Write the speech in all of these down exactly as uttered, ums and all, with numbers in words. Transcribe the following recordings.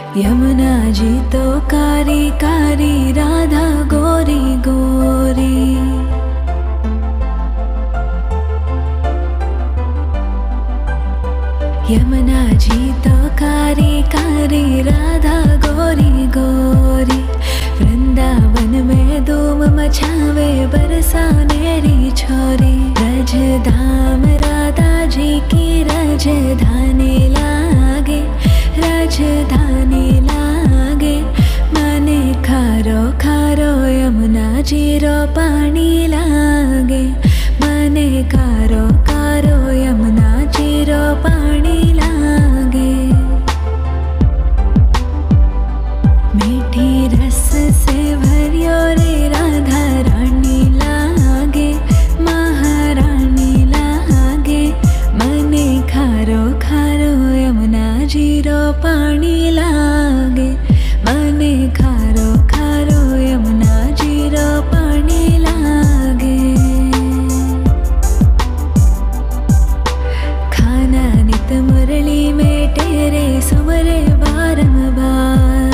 यमुना जी तो कारी कारी, राधा गोरी गोरी। यमुना जी तो कारी कारी, राधा गोरी गोरी। वृंदावन में धूम मचावे, बरसानेरी छोरी। रज धाम राधा जी की राजधानी लागे, राजधानी लागे। मने खारो खारो यमुना जी रो पानी लागे। मने खारो खारो यमुना जी रो पानी लागे। मीठी रस से भरियो रे राधा रानी लागे, महारानी लागे। मने खारो खारो यमुना जी रो पानी लागे। मने खारो खारो यमुना जी रो पानी लागे। खाना नित मुरली में तेरे सुमरे बारंबार।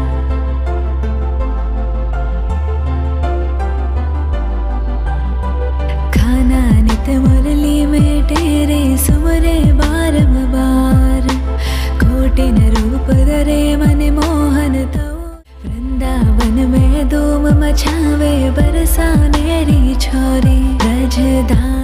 खाना नित मुरली में तेरे सुमरे बारंबार। कोटिन रूप धरे मन मोहन तो। वृंदावन में धूम मचावे, बरसानेरी छोरी। रजधाम